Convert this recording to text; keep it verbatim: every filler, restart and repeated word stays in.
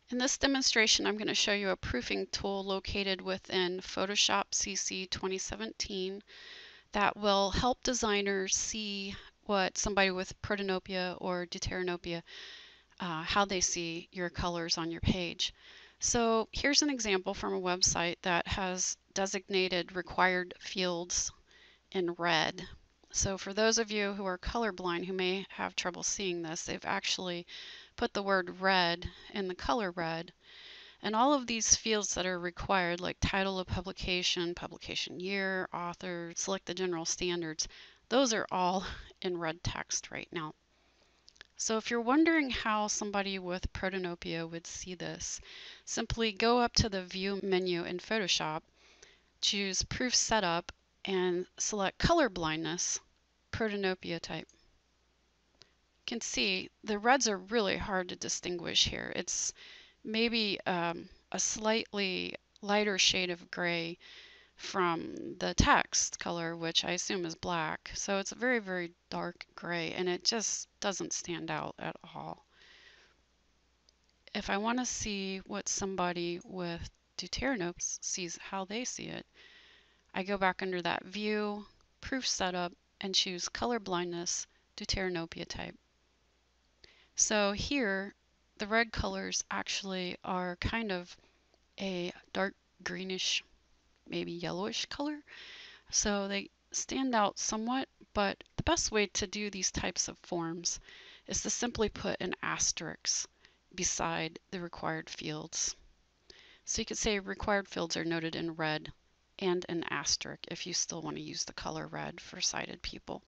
In this demonstration, I'm going to show you a proofing tool located within Photoshop C C twenty seventeen that will help designers see what somebody with Protanopia or Deuteranopia, uh, how they see your colors on your page. So here's an example from a website that has designated required fields in red. So for those of you who are colorblind who may have trouble seeing this, they've actually put the word red in the color red. And all of these fields that are required, like title of publication, publication year, author, select the general standards, those are all in red text right now. So if you're wondering how somebody with Protanopia would see this, simply go up to the View menu in Photoshop, choose Proof Setup, and select Colorblindness, Protanopia type. You can see the reds are really hard to distinguish here. It's maybe um, a slightly lighter shade of gray from the text color, which I assume is black. So it's a very, very dark gray, and it just doesn't stand out at all. If I want to see what somebody with Deuteranopia sees, how they see it, I go back under that View, Proof Setup, and choose Color Blindness, Deuteranopia type. So here, the red colors actually are kind of a dark greenish, maybe yellowish color. So they stand out somewhat, but the best way to do these types of forms is to simply put an asterisk beside the required fields. So you could say required fields are noted in red and an asterisk if you still want to use the color red for sighted people.